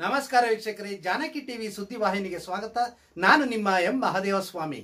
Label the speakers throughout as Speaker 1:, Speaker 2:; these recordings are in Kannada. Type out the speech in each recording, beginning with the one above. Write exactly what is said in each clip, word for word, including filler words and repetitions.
Speaker 1: ನಮಸ್ಕಾರ ವೀಕ್ಷಕರೇ, ಜಾನಕಿ ಟಿವಿ ಸುದ್ದಿವಾಹಿನಿಗೆ ಸ್ವಾಗತ. ನಾನು ನಿಮ್ಮ ಎಂ ಮಹದೇವ ಸ್ವಾಮಿ.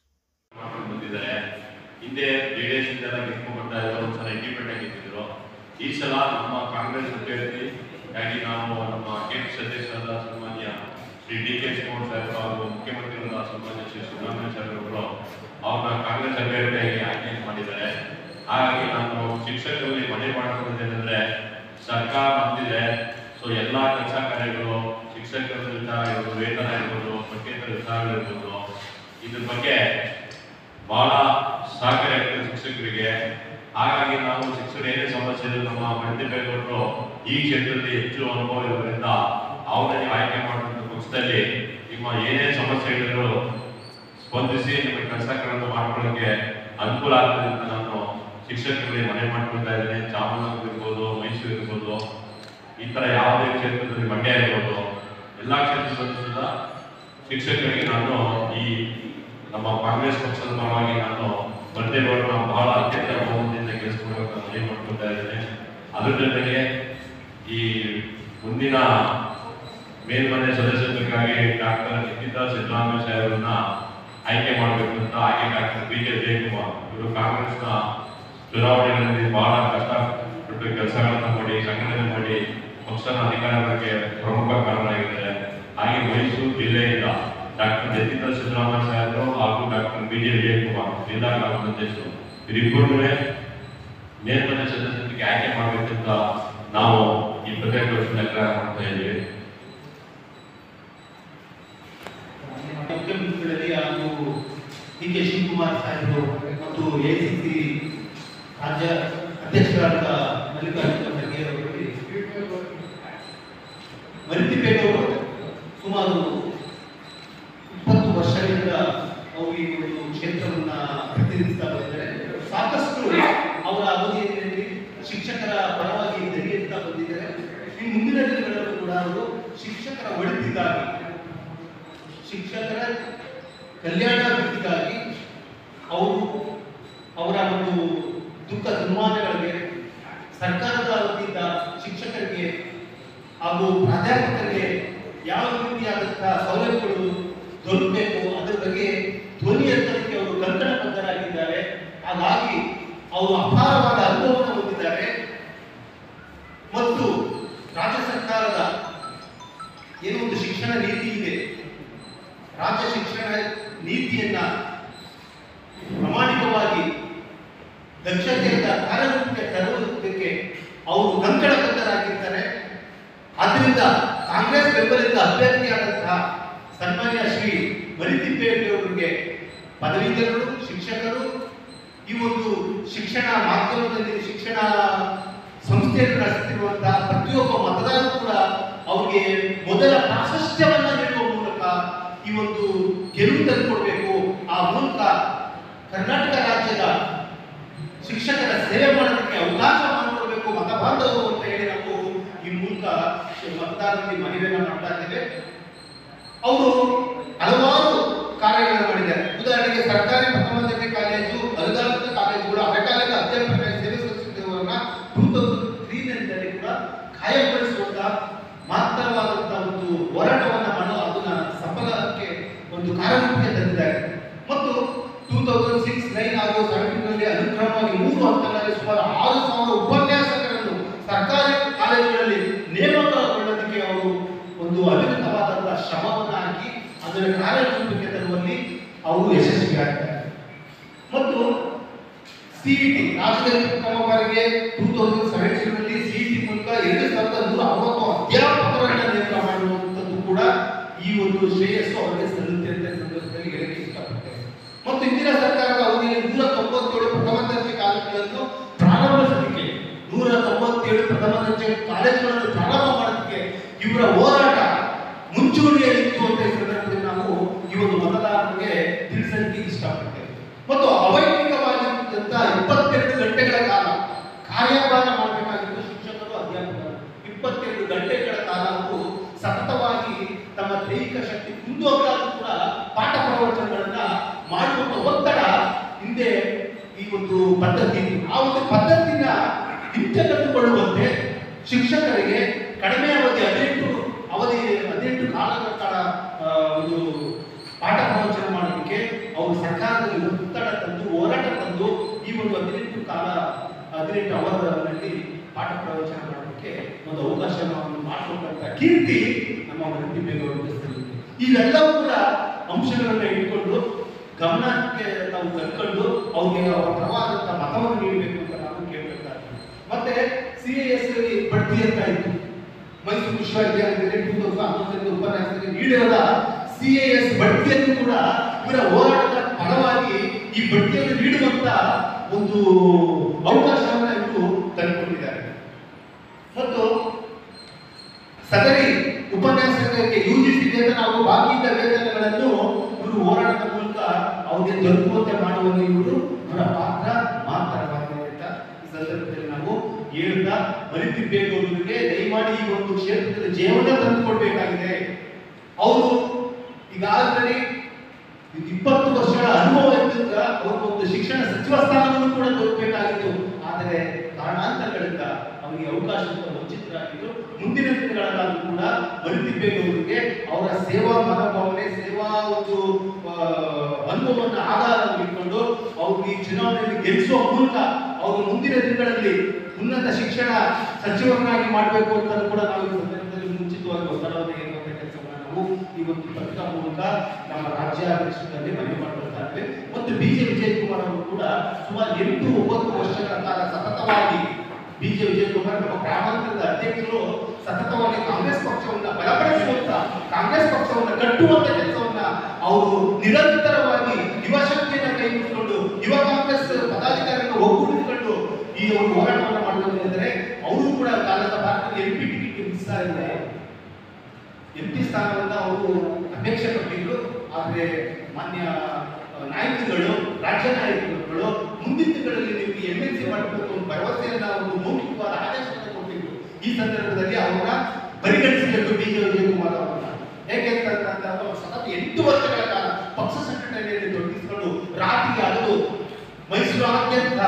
Speaker 2: ಹಿಂದೆ ಜೆಡಿಎಸ್ ಇಂದ ಗೆದ್ದುಕೊಂಡ್ಬರ್ತಾ ಇದ್ರು, ಒಂದ್ಸಲ ಇಂಡಿಪೆಂಡೆಂಟ್ ಇದ್ದಿದ್ರು. ಈ ಸಲ ನಮ್ಮ ಕಾಂಗ್ರೆಸ್ ಅಭ್ಯರ್ಥಿ ಆಗಿ ನಾವು ನಮ್ಮ ಕೆಪಿ ಅಧ್ಯಕ್ಷರಾದ ಸನ್ಮಾನ್ಯ ಶ್ರೀ ಡಿ ಕೆ ಶಿವಕುಮಾರ್ ಸಾಹೇಬರು ಹಾಗೂ ಮುಖ್ಯಮಂತ್ರಿಗಳಾದ ಸನ್ಮಾನ್ಯ ಶ್ರೀ ಸಿದ್ದರಾಮಯ್ಯ ಸಾಹೇಬರು ಅವ್ರನ್ನ ಕಾಂಗ್ರೆಸ್ ಅಭ್ಯರ್ಥಿಯಾಗಿ ಆಯ್ಕೆ ಮಾಡಿದ್ದಾರೆ. ಹಾಗಾಗಿ ನಾನು ಶಿಕ್ಷಕರಲ್ಲಿ ಮನೆ ಮಾಡಿಕೊಳ್ಳೋದೇನೆಂದ್ರೆ, ಸರ್ಕಾರ ಬಂದಿದೆ, ಸೊ ಎಲ್ಲ ಕೆಲಸ ಕಾರ್ಯಗಳು ಶಿಕ್ಷಕರ ವಿಚಾರ ಇರ್ಬೋದು, ವೇತನ ಇರ್ಬೋದು, ಪಠ್ಯೇತರ ವಿಚಾರಗಳಿರ್ಬೋದು, ಇದ್ರ ಬಗ್ಗೆ ಬಹಳ ಸಹಕಾರಿ ಆಗ್ತದೆ ಶಿಕ್ಷಕರಿಗೆ. ಹಾಗಾಗಿ ನಾವು ಶಿಕ್ಷಕರು ಏನೇ ಸಮಸ್ಯೆ ಇದ್ರು ನಮ್ಮ ಪ್ರತಿಭೆಗಳು ಈ ಕ್ಷೇತ್ರದಲ್ಲಿ ಹೆಚ್ಚು ಅನುಭವ ಇರೋದ್ರಿಂದ ಅವರನ್ನು ಆಯ್ಕೆ ಮಾಡುವಂಥ ಪಕ್ಷದಲ್ಲಿ ನಿಮ್ಮ ಏನೇ ಸಮಸ್ಯೆ ಇದ್ದರೂ ಸ್ಪಂದಿಸಿ ನಿಮ್ಮ ಕೆಲಸಗಳನ್ನು ಮಾಡ್ಕೊಳ್ಳೋಕೆ ಅನುಕೂಲ ಆಗ್ತದೆ ಅಂತ ನಾನು ಶಿಕ್ಷಕರಿಗೆ ಮನೆ ಮಾಡ್ಕೊಳ್ತಾ ಇದ್ದೇನೆ. ಚಾಮರಾಜನಗರ ಇರ್ಬೋದು, ಮೈಸೂರು ಇರ್ಬೋದು, ಈ ತರ ಯಾವುದೇ ಕ್ಷೇತ್ರದಲ್ಲಿ ಮಂಡ್ಯ ಇರ್ಬೋದು, ಎಲ್ಲಾ ಕ್ಷೇತ್ರದಲ್ಲೂ ಸಹ ಶಿಕ್ಷಕರಿಗೆ ನಾನು ಈ ನಮ್ಮ ಕಾಂಗ್ರೆಸ್ ಪಕ್ಷದ ಪರವಾಗಿ ನಾನು ಸ್ಪರ್ಧೆಗಳನ್ನು ಬಹಳ ಅತ್ಯಂತ ಬಹುಮತದಿಂದ ಗೆಲ್ಲಿಸಿಕೊಳ್ಳುವಂತ ಮನವಿ ಮಾಡ್ಕೊಳ್ತಾ ಇದ್ದೇನೆ. ಅದರ ಜೊತೆಗೆ ಈ ಮುಂದಿನ ಮೇಲ್ಮನೆ ಸದಸ್ಯತ್ವಕ್ಕಾಗಿ ಡಾಕ್ಟರ್ ನಿಖಿತಾ ಸಿದ್ದರಾಮಯ್ಯ ಸಾಹೇಬರನ್ನ ಆಯ್ಕೆ ಮಾಡಬೇಕು ಅಂತ ಆಯ್ಕೆ ಡಾಕ್ಟರ್ ಬಿ ಕೆ ಜಯಕುಮಾರ್ ಇವರು ಕಾಂಗ್ರೆಸ್ನ ಚುನಾವಣೆಗಳಲ್ಲಿ ಬಹಳ ಕಷ್ಟಪಟ್ಟು ಕೆಲಸಗಳನ್ನ ಮಾಡಿ ಸಂಘಟನೆ ಮಾಡಿ ಪಕ್ಷದ ಅಧಿಕಾರಕ್ಕೆ ಪ್ರಮುಖ ಕಾರಣರಾಗಿದ್ದಾರೆ. ಹಾಗೆ ಮೈಸೂರು ಜಿಲ್ಲೆಯಿಂದ ಡಾಕ್ಟರ್ ನಿಖಿತಾ ಸಿದ್ದರಾಮಯ್ಯ ಸಾಹೇಬರು ಹಾಗೂ ಡಾಕ್ಟರ್ ಬಿ ಜೆ ಜಯಕುಮಾರ್ ಜಿಲ್ಲಾ ಕಾಂಗ್ರೆಸ್ ಅಧ್ಯಕ್ಷರು ಇವರಿಬ್ಬರೂ ಮೇಲ್ಮನೆ ಸದಸ್ಯರಿಗೆ ಆಯ್ಕೆ ಮಾಡಬೇಕಂತ ನಾವು ಈ ಪ್ರತ್ಯೇಕ ನಿರ್ಧಾರ ಮಾಡ್ತಾ ಇದ್ದೀವಿ.
Speaker 3: ಮುಖ್ಯಮಂತ್ರಿಗಳಲ್ಲಿ ಹಾಗೂ ಡಿ ಕೆ ಶಿವಕುಮಾರ್ ಸಾಹೇಬರು ಮತ್ತು ಎಸಿಸಿ ರಾಜ್ಯ ಅಧ್ಯಕ್ಷರಾದ ಮಲ್ಲಿಕಾರ್ಜುನ ಖರ್ಗೆ ಅವರಲ್ಲಿ ಮರಿತಿಪೇಟೆಯವರು ಸುಮಾರು ಇಪ್ಪತ್ತು ವರ್ಷಗಳಿಂದ ಅವರು ಈ ಒಂದು ಕ್ಷೇತ್ರವನ್ನ ಪ್ರತಿನಿಧಿಸ್ತಾ ಬಂದಿದ್ದಾರೆ. ಸಾಕಷ್ಟು ಅವರ ಅವಧಿಯಲ್ಲಿ ಶಿಕ್ಷಕರ ಪರವಾಗಿ ಧರಿಯುತ್ತಾ ಬಂದಿದ್ದಾರೆ. ಈ ಮುಂದಿನ ದಿನಗಳಲ್ಲೂ ಕೂಡ ಅವರು ಶಿಕ್ಷಕರ ಒಳಿತಿಗಾಗಿ, ಶಿಕ್ಷಕರ ಕಲ್ಯಾಣಾಭಿವೃದ್ಧಿಗಾಗಿ ಅವರು ಅವರ ಒಂದು ದುಃಖ ದುರ್ಮಾನಗಳಿಗೆ ಸರ್ಕಾರದ ವತಿಯಿಂದ ಶಿಕ್ಷಕರಿಗೆ ಹಾಗೂ ಪ್ರಾಧ್ಯಾಪಕರಿಗೆ ಯಾವ ರೀತಿಯಾದಂತಹ ಸೌಲಭ್ಯಗಳು ದೊರಕಬೇಕು ಅದರ ಬಗ್ಗೆ ಧ್ವನಿ ಎತ್ತಲಿಕ್ಕೆ ಅವರು ಕಂಕಣಬದ್ಧರಾಗಿದ್ದಾರೆ. ಹಾಗಾಗಿ ಅವರು ಅಪಾರವಾದ ಅನುಭವವನ್ನು ಹೊಂದಿದ್ದಾರೆ ಮತ್ತು ರಾಜ್ಯ ಸರ್ಕಾರದ ಏನೋ ಒಂದು ಶಿಕ್ಷಣ ನೀತಿ ಇದೆ, ರಾಜ್ಯ ಶಿಕ್ಷಣ ನೀತಿಯನ್ನ ಪ್ರಾಮಾಣಿಕವಾಗಿ ದಕ್ಷತೆಯಿಂದ ಕಾರ್ಯರೂಪಕ್ಕೆ ತರುವುದಕ್ಕೆ ಅವರು ಕಂಕಣಬದ್ಧರಾಗಿದ್ದಾರೆ. ಆದ್ದರಿಂದ ಕಾಂಗ್ರೆಸ್ ಬೆಂಬಲಿತ ಅಭ್ಯರ್ಥಿಯಾದಂತಹ ಸನ್ಮಾನ್ಯ ಶ್ರೀ ಮರಿತಿಪ್ಪೇಟೆಯವರಿಗೆ ಪದವೀಧರರು, ಶಿಕ್ಷಕರು, ಈ ಒಂದು ಶಿಕ್ಷಣ ಮಾಧ್ಯಮದಲ್ಲಿ ಶಿಕ್ಷಣ ಸಂಸ್ಥೆಯನ್ನು ನಡೆಸುತ್ತಿರುವಂತಹ ಪ್ರತಿಯೊಬ್ಬ ಮತದಾರರು ಕೂಡ ಅವರಿಗೆ ಮೊದಲ ಪ್ರಾಶಸ್ತ್ಯವನ್ನ ನೀಡುವ ಮೂಲಕ ಈ ಒಂದು ಗೆಲುವು ತಂದುಕೊಡ್ಬೇಕು. ಆ ಮೂಲಕ ಕರ್ನಾಟಕ ರಾಜ್ಯದ ಶಿಕ್ಷಕರ ಸೇವೆ ಮಾಡೋದಕ್ಕೆ ಅವಕಾಶ ಮಾಡಿಕೊಡ್ಬೇಕು ಮತ ಬಾಂಧವರು ಅಂತ ಹೇಳಿ ನಾವು ಈ ಮೂಲಕ ಮತದಾರರಲ್ಲಿ ಮನವಿಯನ್ನು ಮಾಡ್ತಾ ಇದ್ದೇವೆ. ಅವರು ಹಲವಾರು ಕಾರ್ಯಗಳನ್ನು ಮಾಡಿದ್ದಾರೆ. ಉದಾಹರಣೆಗೆ ಸರ್ಕಾರಿ ಪ್ರಥಮ ದರ್ಜೆ ಕಾಲೇಜು, ಅನುದಾನಿತ ಕಾಲೇಜುಗಳು, ಅರೆಕಾಲಿಕ ಅಧ್ಯಾಪಕ ಸೇವೆ ಸಲ್ಲಿಸುತ್ತಿರುವವರನ್ನ ಟೂ ತೌಸಂಡ್ ತ್ರೀನಲ್ಲಿ ಕೂಡ ಕಾಯಂಗೊಳಿಸುವಂತಹ ಮಾತ್ರವಾದಂತಹ ಒಂದು ಹೋರಾಟವನ್ನ ಮಾಡಲು ಅದನ್ನ ಸಫಲಕ್ಕೆ ಒಂದು ಕಾರ್ಯರೂಪಕ್ಕೆ ತಂದಿದ್ದಾರೆ. ಮತ್ತು ಟೂ ತೌಸಂಡ್ ಸಿಕ್ಸ್ ನೈನ್ ಹಾಗೂ ಸೆವೆಂಟೀನ್ನಲ್ಲಿ ಅನುಕ್ರಮವಾಗಿ ಮೂರು ಹಂತಗಳಲ್ಲಿ ಸುಮಾರು ಆರು ಸಾವಿರ ಉಪನ್ಯಾಸಕರನ್ನು ಸರ್ಕಾರಿ ಕಾಲೇಜುಗಳಲ್ಲಿ ನೇಮಕಗೊಳ್ಳೋದಕ್ಕೆ ಅವರು ಒಂದು ಅವಿರತವಾದಂತಹ ಶ್ರಮವನ್ನು ಹಾಕಿ ಅದರ ಕಾರ್ಯರೂಪಕ್ಕೆ ತರುವಲ್ಲಿ ಅವರು ಯಶಸ್ವಿಯಾಗಿದ್ದಾರೆ. ಮತ್ತು ಸಿಇಟಿ ರಾಜ್ಯದಲ್ಲಿ ಪ್ರಥಮ ಬಾರಿಗೆ ಟೂ ತೌಸಂಡ್ ಸೆವೆಂಟೀನ್ನಲ್ಲಿ ಸಿಇಟಿ ಮೂಲಕ ಎರಡು ಸಾವಿರದ ನೂರ ಅರವತ್ತು ಅಧ್ಯಾಪಕರನ್ನ ನೇಮಕ ಮಾಡುವಂಥದ್ದು ಕೂಡ ಈ ಒಂದು ಶ್ರೇಯಸ್ಸು ಅವರಿಗೆ ಸಲ್ಲುತ್ತೆ ಅಂತ ಸಂದರ್ಭದಲ್ಲಿ ಹೇಳಕ್ಕೆ ಇಷ್ಟಪಡ್ತೇನೆ. ಮತ್ತು ಇಂದಿನ ಸರ್ಕಾರದ ಅವಧಿಯಲ್ಲಿ ನೂರ ತೊಂಬತ್ತೇಳು ಪ್ರಥಮ ದರ್ಜೆ ಕಾಲೇಜುಗಳನ್ನು ಪ್ರಾರಂಭಿಸಲಿಕ್ಕೆ ನೂರ ತೊಂಬತ್ತೇಳು ಪ್ರಥಮ ದರ್ಜೆ ಕಾಲೇಜುಗಳನ್ನು ಪ್ರಾರಂಭ ಮಾಡೋದಕ್ಕೆ ಇವರ ಹೋರಾಟ ಮುಂಚೂಣಿಯಲ್ಲಿತ್ತು ಅಂತ ಈ ಸಂದರ್ಭದಲ್ಲಿ ನಾವು ಈ ಒಂದು ಮತದಾರರಿಗೆ ತಿಳಿಸಲಿಕ್ಕೆ ಇಷ್ಟಪಡ್ತೇವೆ. ಮತ್ತು ಅವೈಜ್ಞಿಕವಾಗಿದ್ದಂತಹ ಇಪ್ಪತ್ತೆರಡು ಗಂಟೆಗಳ ಕಾಲ ಕಾರ್ಯಭಾರ ಮಾಡಬೇಕಾಗಿದ್ದು ಶಿಕ್ಷಕರು, ಅಧ್ಯಾಪಕರು ಇಪ್ಪತ್ತೆರಡು ಗಂಟೆಗಳ ಕಾಲ ಅವರು ಸತತವಾಗಿ ತಮ್ಮ ದೈಹಿಕ ಶಕ್ತಿ ಕುಂದುವಾಗಲಾದರೂ ಕೂಡ ಪಾಠ ಪ್ರವಚನಗಳನ್ನ ಮಾಡುವಂತ ಒತ್ತಡ ಹಿಂದೆ ಈ ಒಂದು ಪದ್ಧತಿ ಆ ಒಂದು ಪದ್ಧತಿನ ಹಿಂತೆಗೆದುಕೊಳ್ಳುವಂತೆ ಶಿಕ್ಷಕರಿಗೆ ಕಡಿಮೆ ಅವಧಿ ಹದಿನೆಂಟು ಅವಧಿ ಹದಿನೆಂಟು ಕಾಲಗಳ ಕಾಲ ಒಂದು ಪಾಠ ಪ್ರವಚನ ಮಾಡೋದಕ್ಕೆ ಅವರು ಸರ್ಕಾರದಲ್ಲಿ ಒತ್ತಡ ತಂದು ಹೋರಾಟ ತಂದು ಈ ಒಂದು ಹದಿನೆಂಟು ಕಾಲ ಹದಿನೆಂಟು ಅವಧಿಯಲ್ಲಿ ಪಾಠ ಪ್ರವಚನ ಮಾಡೋದಕ್ಕೆ ಒಂದು ಅವಕಾಶವನ್ನು ಮಾಡಿಕೊಟ್ಟಂತ ಕೀರ್ತಿ ನಮ್ಮ ವೃತ್ತಿ ಬೇಗೌಡರಿಗೆ ಸಲ್ಲುತ್ತೆ. ಇವೆಲ್ಲವೂ ಕೂಡ ಅಂಶಗಳನ್ನು ಇಟ್ಕೊಂಡು ಗಮನಕ್ಕೆ ನಾವು ಕರ್ಕೊಂಡು ಅವ್ರಿಗೆ ಅವರ ಪರವಾದಂತ ಮತವನ್ನು ನೀಡಬೇಕು ಅಂತ ನಾವು ಕೇಳ್ತಾ ಇದ್ದೀವಿ. ಮತ್ತೆ ಸಿ ಎ ಎಸ್ ಬಡ್ತಿ ಅಂತ ಇತ್ತು, ಮೈಸೂರು ವಿಶ್ವವಿದ್ಯಾಲಯದಲ್ಲಿ ಟೂ ತೌಸಂಡ್ ಹನ್ನೊಂದರಿಂದ ಉಪನ್ಯಾಸದಲ್ಲಿ ನೀಡಿರುವ ಸಿ ಎ ಎಸ್ ಬಡ್ತಿಯನ್ನು ಕೂಡ ಇವರ ಹೋರಾಟದ ಫಲವಾಗಿ ಈ ಬಡ್ತಿಯನ್ನು ನೀಡುವಂತ ಒಂದು ಅವಕಾಶವನ್ನು ಇವರು ತಂದುಕೊಂಡಿದ್ದಾರೆ. ಮತ್ತು ಸದರಿ ಉಪನ್ಯಾಸಕರಿಗೆ ಯುಜಿಸಿ ವೇತನ ಹಾಗೂ ಬಾಕಿ ಇದ್ದ ವೇತನಗಳನ್ನು ಇವರು ಹೋರಾಟದ ಮೂಲಕ ಅವರಿಗೆ ದೊರಕುವಂತೆ ಮಾಡುವಲ್ಲಿ ಇವರು ಅವರ ಪಾತ್ರ ಮಾತ್ರವಾಗಿದೆ ಅಂತ ಈ ಸಂದರ್ಭದಲ್ಲಿ ನಾವು ಹೇಳ್ತಾ ವೃತ್ತಿ ಬೇಗೌಡರಿಗೆ ದಯಮಾಡಿ ಈ ಒಂದು ಕ್ಷೇತ್ರದಲ್ಲಿ ಜೀವನ ತಂದುಕೊಡ್ಬೇಕಾಗಿದೆ. ಅವರು ಈಗಾಗಲೇ ಇಪ್ಪತ್ತು ವರ್ಷಗಳ ಅನುಭವ ಇದ್ದಾಗ ಅವ್ರಿಗೆ ಒಂದು ಶಿಕ್ಷಣ ಸಚಿವ ಸ್ಥಾನವನ್ನು ಕೂಡ ದೊರಕಬೇಕಾಗಿತ್ತು. ಆದರೆ ಕಾರಣಾಂತರಗಳಿಂದ ಅವರಿಗೆ ಅವಕಾಶದಿಂದ ವಂಚಿತರಾಗಿದ್ದು ಮುಂದಿನ ದಿನಗಳಲ್ಲಾದರೂ ಕೂಡ ವೃತ್ತಿ ಬೇಗೌಡರಿಗೆ ಅವರ ಸೇವಾ ಮನೋಭಾವನೆ ಸೇವಾ ಒಂದು ಅನುಭವವನ್ನು ಆಧಾರವಾಗಿ ಇಟ್ಕೊಂಡು ಅವ್ರಿಗೆ ಈ ಚುನಾವಣೆಯಲ್ಲಿ ಗೆಲ್ಲಿಸುವ ಮೂಲಕ ಅವರು ಮುಂದಿನ ದಿನಗಳಲ್ಲಿ ಉನ್ನತ ಶಿಕ್ಷಣ ಸಚಿವರನ್ನಾಗಿ ಮಾಡಬೇಕು ಅಂತ ಕೂಡ ನಾವು ಈ ಸಂದರ್ಭದಲ್ಲಿ ಮುಂಚಿತವಾಗಿ ಒತ್ತಡವನ್ನು ಹೇರುವಂತ ಕೆಲಸವನ್ನು ನಾವು ಈ ಒಂದು ಪತ್ರಿಕಾ ಮೂಲಕ ನಮ್ಮ ರಾಜ್ಯಾಧ್ಯಕ್ಷರಲ್ಲಿ ಮನವಿ ಮಾಡಿಕೊಳ್ತಾ ಇದ್ದೇವೆ. ಮತ್ತು ಬಿ ಜೆ ವಿಜಯ್ ಕುಮಾರ್ ಅವರು ಕೂಡ ಸುಮಾರು ಎಂಟು ಒಂಬತ್ತು ವರ್ಷಗಳ ಕಾಲ ಸತತವಾಗಿ ಬಿ ಜೆ ವಿಜಯ್ ಕುಮಾರ್ ನಮ್ಮ ಗ್ರಾಮಾಂತರದ ಅಧ್ಯಕ್ಷರು ಸತತವಾಗಿ ಕಾಂಗ್ರೆಸ್ ಪಕ್ಷವನ್ನ ಬಲಪಡಿಸುವಂತ ಕಾಂಗ್ರೆಸ್ ಪಕ್ಷವನ್ನ ಕಟ್ಟುವಂತ ಕೆಲಸವನ್ನ ಅವರು ನಿರಂತರವಾಗಿ ಯುವ ಶಕ್ತಿಯನ್ನ ಕೈಗೊಂಡು ಯುವ ಕಾಂಗ್ರೆಸ್ ಪದಾಧಿಕಾರಿಗಳನ್ನು ಒಗ್ಗೂಡಿಸಿಕೊಂಡು ಈ ಒಂದು ಹೋರಾಟವನ್ನು ಮಾಡುವುದೆಂದರೆ ಅವರು ಕೂಡ ಕಾಲದ ಭಾರತದಲ್ಲಿ ಎಂ ಪಿ ಟಿಕೆಟ್ ಮಿಸ್ ಆಗಿದೆ. ಎಂ ಪಿ ಸ್ಥಾನವನ್ನ ಅವರು ಅಪೇಕ್ಷೆ ಪಟ್ಟಿದ್ರು. ಆದರೆ ಮಾನ್ಯ ನಾಯಕರುಗಳು ರಾಜ್ಯ ನಾಯಕರುಗಳು ಮುಂದಿನ ದಿನಗಳಲ್ಲಿ ನಿಮಗೆ ಎಂ ಎಲ್ ಸಿ ಮಾಡಬೇಕು ಒಂದು ಭರವಸೆಯನ್ನ ಒಂದು ಮೌಖಿಕವಾದ ಆದೇಶವನ್ನು ಕೊಟ್ಟಿದ್ರು. ಈ ಸಂದರ್ಭದಲ್ಲಿ ಅವರನ್ನ ಪರಿಗಣಿಸಬೇಕು ಬಿ ಜೆ ವಿಜಯ್ ಕುಮಾರ್ ಅವರನ್ನ. ಹೇಗೆಂತಂದ್ರೆ ಅವರು ಸತತ ಎಂಟು ವರ್ಷಗಳ ಕಾಲ ಪಕ್ಷ ಸಂಘಟನೆಯಲ್ಲಿ ತೊಡಗಿಸಿಕೊಂಡು ರಾತ್ರಿ ಹಗಲು ಮೈಸೂರಾದ್ಯಂತ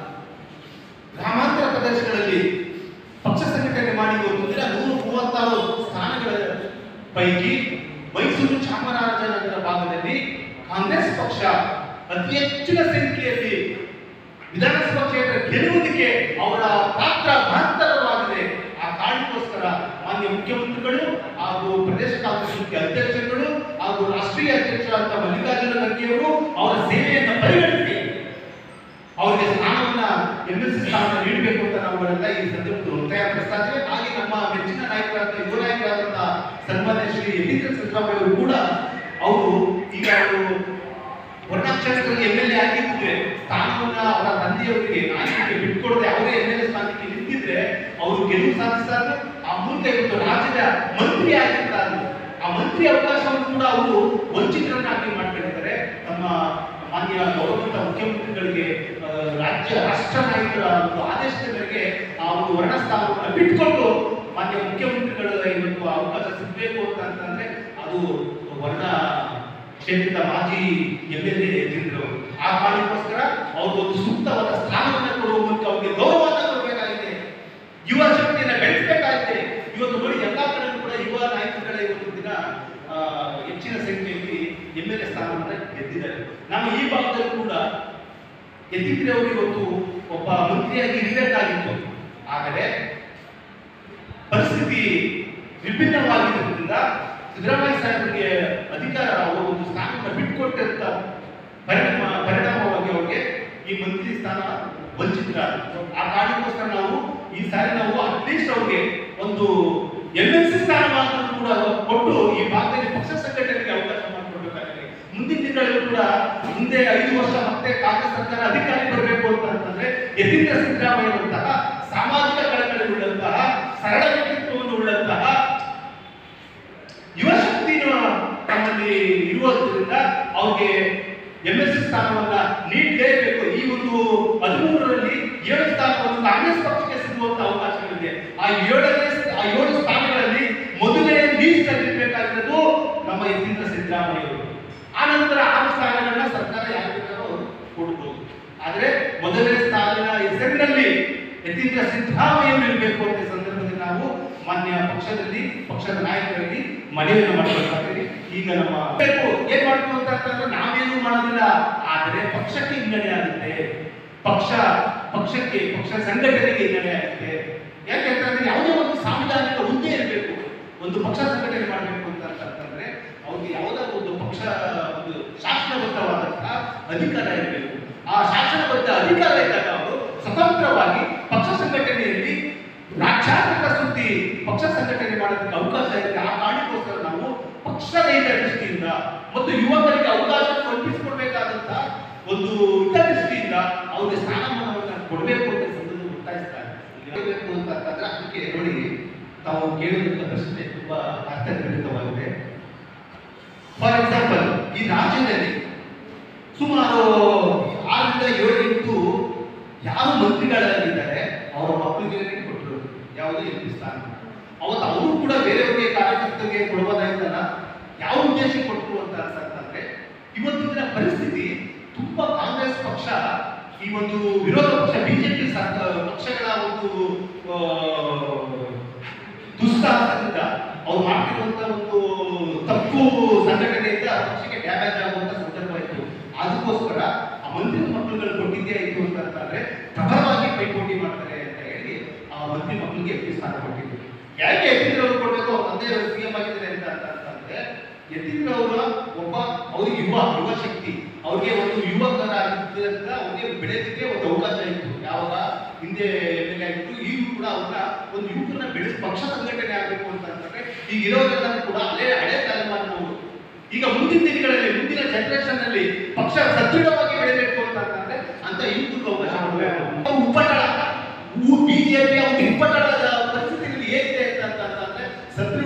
Speaker 3: ಗ್ರಾಮಾಂತರ ಪ್ರದೇಶಗಳಲ್ಲಿ ಪಕ್ಷ ಸಂಘಟನೆ ಮಾಡಿ ಒಂದು ದಿನ ನೂರ ಮೂವತ್ತಾರು ಸ್ಥಾನಗಳ ಪೈಕಿ ಮೈಸೂರು ಚಾಮರಾಜನಗರ ಭಾಗದಲ್ಲಿ ಕಾಂಗ್ರೆಸ್ ಪಕ್ಷ ಅತಿ ಹೆಚ್ಚಿನ ಸಂಖ್ಯೆಯಲ್ಲಿ ವಿಧಾನಸಭಾ ಕ್ಷೇತ್ರ ಗೆಲ್ಲುವುದಕ್ಕೆ ಅವರ ಪಾತ್ರ ಮಹತ್ತರವಾಗಿದೆ. ಆ ಕಾರಣಕ್ಕೋಸ್ಕರ ಮಾನ್ಯ ಮುಖ್ಯಮಂತ್ರಿಗಳು ಹಾಗೂ ಪ್ರದೇಶ ಕಾಂಗ್ರೆಸ್ ಮುಖ್ಯ ಅಧ್ಯಕ್ಷರುಗಳು ಹಾಗೂ ರಾಷ್ಟ್ರೀಯ ಅಧ್ಯಕ್ಷರಾದ ಮಲ್ಲಿಕಾರ್ಜುನ ಖರ್ಗೆಯವರು ಅವರ ಸೇವೆಯನ್ನು ಪರಿಗಣಿಸಿ ಅವರಿಗೆ ಸ್ಥಾನವನ್ನ ಎಂ ಎಲ್ ಸಿ ಸ್ಥಾನವನ್ನು ನೀಡಬೇಕು ಅಂತ ನಾವುಗಳೆಲ್ಲ ಈ ಸಂದರ್ಭದಲ್ಲಿ ಒತ್ತಾಯ ಪಡಿಸ್ತಾ ಇದ್ದೇವೆ. ಹಾಗೆ ನಮ್ಮ ಮೆಚ್ಚಿನ ನಾಯಕರಾದ ಯುವ ನಾಯಕರಾದಂತಹ ಸನ್ಮಾನ್ಯ ಶ್ರೀ ಯತೀಂದ್ರ ಸಿದ್ದರಾಮಯ್ಯ ಅವರು ಕೂಡ ಅವರು ಈಗ ಅವರು ವರ್ಣ ಕ್ಷೇತ್ರದಲ್ಲಿ ಎಂ ಎಲ್ ಎ ಆಗಿದ್ರೆ ಸ್ಥಾನವನ್ನ ಅವರ ತಂದೆಯವರಿಗೆ ನಾಯಕರಿಗೆ ಬಿಟ್ಕೊಡದೆ ಅವರೇ ಎಂ ಎಲ್ ಎ ಸ್ಥಾನಕ್ಕೆ ನಿಂತಿದ್ರೆ ಅವರು ಗೆಲುವು ಸಾಧಿಸ್ತಾರೆ. ಆ ಮೂಲಕ ಇವತ್ತು ರಾಜ್ಯದ ಮಂತ್ರಿ ಆಗಿರ್ತಾರೆ. ಆ ಮಂತ್ರಿ ಅವಕಾಶವನ್ನು ಕೂಡ ಅವರು ವಂಚಿತರನ್ನಾಗಿ ಮಾಡ್ಕೊಂಡಿದ್ದಾರೆ. ನಮ್ಮ ಮಾನ್ಯ ಗೌರವಂತ ಮುಖ್ಯಮಂತ್ರಿಗಳಿಗೆ ರಾಜ್ಯ ರಾಷ್ಟ್ರ ನಾಯಕರ ಒಂದು ಆದೇಶದ ಮೇರೆಗೆ ಆ ಒಂದು ವರ್ಣ ಸ್ಥಾನವನ್ನು ಬಿಟ್ಕೊಂಡು ಮಾನ್ಯ ಮುಖ್ಯಮಂತ್ರಿಗಳ ಇವತ್ತು ಅವಕಾಶ ಸಿಗಬೇಕು ಅಂತ ಅಂತಂದ್ರೆ ಅದು ವರ್ಣ ಕ್ಷೇತ್ರದ ಮಾಜಿ ಎಂ ಎಲ್ ಎ ಇದ್ದರು. ಆ ಕಾರಣಕ್ಕೋಸ್ಕರ ಅವ್ರಿಗೊಂದು ಸೂಕ್ತವಾದ ಸ್ಥಾನವನ್ನು ಕೊಡುವ ಮೂಲಕ ಅವರಿಗೆ ಗೌರವವನ್ನು ಕೊಡಬೇಕಾಗಿದೆ, ಯುವ ಶಕ್ತಿಯನ್ನ ಬೆಳೆಸಬೇಕಾಗಿದೆ. ಇವತ್ತು ನೋಡಿ ಎಲ್ಲಾ ಕಡೆಗೂ ಕೂಡ ಯುವ ನಾಯಕರುಗಳ ಇವತ್ತು ದಿನ ಹೆಚ್ಚಿನ ಸಂಖ್ಯೆಯಲ್ಲಿ ಎಂ ಎಲ್ ಎ ಸ್ಥಾನವನ್ನು ಗೆದ್ದಿದ್ದಾರೆ. ನಮ್ಮ ಈ ಭಾಗದಲ್ಲಿ ಕೂಡ ಯತೀಂದ್ರ ಅವರು ಇವತ್ತು ಒಬ್ಬ ಮಂತ್ರಿಯಾಗಿ ಇರಬೇಕಾಗಿತ್ತು. ಆದರೆ ಪರಿಸ್ಥಿತಿ ವಿಭಿನ್ನವಾಗಿದ್ದರಿಂದ ಸಿದ್ದರಾಮಯ್ಯ ಸಾಹೇಬರಿಗೆ ಅಧಿಕಾರ ಅವರು ಒಂದು ಸ್ಥಾನವನ್ನು ಬಿಟ್ಟುಕೊಟ್ಟಿರುತ್ತ ಪರಿಣಾಮ ಪರಿಣಾಮವಾಗಿ ಅವರಿಗೆ ಈ ಮಂತ್ರಿ ಸ್ಥಾನ ವಂಚಿತರಾದರು. ಆ ಕಾರಣಕ್ಕೋಸ್ಕರ ನಾವು ಈ ಸಾರಿ ನಾವು ಅಟ್ಲೀಸ್ಟ್ ಅವರಿಗೆ ಒಂದು ಎಂ ಎಲ್ ಸಿ ಸ್ಥಾನವನ್ನು ಕೂಡ ಕೊಟ್ಟು ಈ ಭಾಗದಲ್ಲಿ ಪಕ್ಷ ಸಂಘಟನೆಗೆ ಅವಕಾಶ ಮಾಡಿಕೊಡ್ಬೇಕಾಗಿದೆ. ಮುಂದಿನ ದಿನಗಳಲ್ಲಿ ಕೂಡ ಮುಂದೆ ಐದು ವರ್ಷ ಮತ್ತೆ ಕಾಂಗ್ರೆಸ್ ಸರ್ಕಾರ ಅಧಿಕಾರಿ ಬರಬೇಕು ಅಂತಂದ್ರೆ ಯತೀಂದ್ರ ಸಿದ್ದರಾಮಯ್ಯನಂತಹ ಸಾಮಾಜಿಕ ಕಳಕಳಿ ಉಳ್ಳಂತಹ ಸರಳ ವ್ಯಕ್ತಿತ್ವವನ್ನು ಉಳ್ಳಂತಹ ಯುವ ಶಕ್ತಿನ ನಮ್ಮಲ್ಲಿ ಇರುವುದರಿಂದ ಅವ್ರಿಗೆ ಎಂ ಎಲ್ ಸಿ ಸ್ಥಾನವನ್ನ ನೀಡಲೇಬೇಕು. ಈ ಒಂದು ಹದಿಮೂರರಲ್ಲಿ ಏಳು ಸ್ಥಾನವನ್ನು ಕಾಂಗ್ರೆಸ್ ಪಕ್ಷಕ್ಕೆ ಸಿಗುವಂತ ಅವಕಾಶಗಳಿದೆ. ಆ ಏಳನೇ ಆ ಏಳು ಸ್ಥಾನಗಳಲ್ಲಿ ಮೊದಲನೇ ಲೀಸ್ಟ್ ಆಗಿರಬೇಕಾಗಿರೋದು ನಮ್ಮ ಯತೀಂದ್ರ ಸಿದ್ದರಾಮಯ್ಯ ಅವರು. ಆ ನಂತರ ಆರು ಸ್ಥಾನಗಳನ್ನ ಸರ್ಕಾರ ಯಾರು ಬೇಕಾದ್ರೂ ಕೊಡಬಹುದು. ಆದ್ರೆ ಮೊದಲನೇ ಸ್ಥಾನದ ಹೆಸರಿನಲ್ಲಿ ಯತೀಂದ್ರ ಸಿದ್ದರಾಮಯ್ಯ ಇರಬೇಕು ಅಂತ ಸಂದರ್ಭದಲ್ಲಿ ನಾವು ಮಾನ್ಯ ಪಕ್ಷದಲ್ಲಿ ಪಕ್ಷದ ನಾಯಕರಲ್ಲಿ ಮನವಿಯನ್ನು ಮಾಡ್ಕೊಳ್ತಾರೆ. ಈಗ ನಮ್ಮ ಏನ್ ಮಾಡ್ತೀವಿ ಅಂತ ಅಂತಂದ್ರೆ ನಾವೇನು ಮಾಡೋದಿಲ್ಲ, ಆದರೆ ಪಕ್ಷಕ್ಕೆ ಹಿನ್ನಡೆ ಆಗುತ್ತೆ, ಪಕ್ಷ ಪಕ್ಷಕ್ಕೆ ಪಕ್ಷ ಸಂಘಟನೆಗೆ ಹಿನ್ನಡೆ ಆಗುತ್ತೆ. ಯಾಕೆಂತಂದ್ರೆ ಯಾವುದೇ ಒಂದು ಸಾಂವಿಧಾನಿಕ ಹುದ್ದೆ ಇರಬೇಕು, ಒಂದು ಪಕ್ಷ ಸಂಘಟನೆ ಮಾಡಬೇಕು ಅಂತ ಅಂತಂದ್ರೆ ಅವ್ರಿಗೆ ಯಾವುದೋ ಒಂದು ಪಕ್ಷ ಒಂದು ಶಾಸನಬದ್ಧವಾದಂತಹ ಅಧಿಕಾರ ಇರಬೇಕು. ಆ ಶಾಸನಬದ್ಧ ಅಧಿಕಾರ ಇದ್ದಾಗ ಅವರು ಸ್ವತಂತ್ರವಾಗಿ ಪಕ್ಷ ಸಂಘಟನೆಯಲ್ಲಿ ರಾಜ್ಯಾದ್ಯಂತ ಸುದ್ದಿ ಪಕ್ಷ ಸಂಘಟನೆ ಮಾಡೋದಕ್ಕೆ ಅವಕಾಶ ಇದೆ. ಆ ಕಾರಣಕ್ಕೋಸ್ಕರ ನಾವು ಪಕ್ಷರಹಿತ ದೃಷ್ಟಿಯಿಂದ ಮತ್ತು ಯುವಕರಿಗೆ ಅವಕಾಶ ಕಲ್ಪಿಸಿಕೊಡ್ಬೇಕಾದಂತಹ ಒಂದು ಹಿತದೃಷ್ಟಿಯಿಂದ ಅವ್ರಿಗೆ ಸ್ಥಾನಮಾನವನ್ನು ಕೊಡಬೇಕು ಅಂತ ಸಂದರ್ಭದಲ್ಲಿ ಒತ್ತಾಯಿಸ್ತಾರೆ. ಹೇಳಬೇಕು ಅಂತ ಅಂತಂದ್ರೆ ಅದಕ್ಕೆ ನೋಡಿ, ತಾವು ಕೇಳುವಂತ ಪ್ರಶ್ನೆ ತುಂಬಾ ಅರ್ಥಗರ್ಭಿತವಾಗಿದೆ. ಫಾರ್ ಎಕ್ಸಾಂಪಲ್, ಈ ರಾಜ್ಯದಲ್ಲಿ ಸುಮಾರು ಆರರಿಂದ ಏಳು ಎಂಟು ಯಾರು ಮಂತ್ರಿಗಳಾಗಿದ್ದಾರೆ ಅವರ ಮಕ್ಕಳಿಗೆ ಕೊಟ್ಟರು ಯಾವುದು ಎಂ ಪಿ ಸ್ಥಾನ. ಅವತ್ತು ಅವರು ಕೂಡ ಬೇರೆಯವರಿಗೆ ಕಾರ್ಯಕರ್ತರಿಗೆ ಕೊಡಬಹುದಾಯ್ತಲ್ಲ, ಯಾವ ಉದ್ದೇಶಕ್ಕೆ ಕೊಟ್ಟರು ಅಂತ ಅಂತಂದ್ರೆ ಇವತ್ತಿನ ಪರಿಸ್ಥಿತಿ ತುಂಬಾ ಕಾಂಗ್ರೆಸ್ ಪಕ್ಷ ಈ ಒಂದು ವಿರೋಧ ಪಕ್ಷ ಬಿಜೆಪಿ ಪಕ್ಷಗಳ ಒಂದು ದುಸ್ಸಾಹಸದಿಂದ ಅವ್ರು ಮಾಡ್ತಿರುವಂತ ಒಂದು ತಪ್ಪು ಸಂಘಟನೆಯಿಂದ ಪಕ್ಷಕ್ಕೆ ಡ್ಯಾಮೇಜ್ ಆಗುವಂತ ಸಂದರ್ಭ ಇತ್ತು. ಅದಕ್ಕೋಸ್ಕರ ಆ ಮಂತ್ರಿ ಮಕ್ಕಳುಗಳು ಕೊಟ್ಟಿದ್ದೇ ಆಯ್ತು ಅಂತಂದ್ರೆ ಪ್ರಬಲವಾಗಿ ಪೈಪೋಟಿ ಮಾಡ್ತಾರೆ ಅಂತ ಹೇಳಿ ಆ ಮಂತ್ರಿ ಮಕ್ಕಳಿಗೆ ಎಂ ಪಿ ಸ್ಥಾನ ಕೊಟ್ಟಿದ್ರು. ಯಾಕೆ ಯತೀಂದ್ರವ್ರು ಕೊಡಬೇಕು, ಅವ್ರ ತಂದೆ ಸಿಎಂ ಆಗಿದ್ದಾರೆ ಅಂತ ಅಂತಂದ್ರೆ ಯತೀಂದ್ರವರ ಒಬ್ಬ ಅವ್ರಿಗೆ ಯುವ ಯುವ ಶಕ್ತಿ, ಅವ್ರಿಗೆ ಒಂದು ಯುವಕರಾಗಿದ್ದರಿಂದ ಅವ್ರಿಗೆ ಬೆಳೆದಕ್ಕೆ ಒಂದು ಅವಕಾಶ ಇತ್ತು. ಯಾವಾಗ ಹಿಂದೆ ಎಮ್ ಎಲ್ ಎ ಆಗಿತ್ತು, ಈಗಲೂ ಕೂಡ ಅವ್ರನ್ನ ಒಂದು ಯುವಕರನ್ನ ಬೆಳೆಸಿ ಪಕ್ಷ ಸಂಘಟನೆ ಆಗಬೇಕು ಅಂತಂದ್ರೆ ಈಗ ಇರೋರೆಲ್ಲರೂ ಕೂಡ ಹಳೆ ಹಳೆ ತಲೆಮಾರಿನವರು. ಈಗ ಮುಂದಿನ ದಿನಗಳಲ್ಲಿ ಮುಂದಿನ ಜನರೇಷನ್ ನಲ್ಲಿ ಪಕ್ಷ ಸದೃಢವಾಗಿ ಬೆಳೆಯಬೇಕು ಅಂತಂದ್ರೆ ಅಂತ ಯುವಕರಿಗೆ ಅವಕಾಶ ಮಾಡಬೇಕು. ಉಪ್ಪಟಳ ಬಿಜೆಪಿ ಅವ್ರ ಉಪ್ಪಟಳದ ಪರಿಸ್ಥಿತಿಯಲ್ಲಿ ಹೇಗಿದೆ ಅಂತಂದ್ರೆ ಸದೃಢ